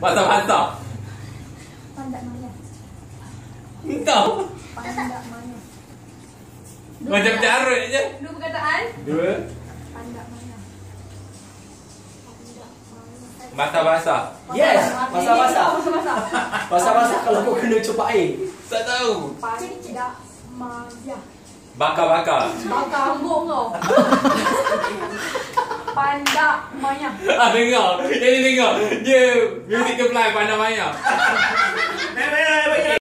Basah-basah. Pandak maya. Engkau. Pandak maya. Macam carut je. Dua perkataan. Dua. Pandak maya. Basah-basah. Yes, basah-basah. Basah-basah. Basah-basah kalau kau kena cepat air. Tak tahu. Pandak maya. Bakar-bakar. Bakar anggur kau. Pandak maya. Dengar. Dia ni dengar. Dia music ke fly pandang maya.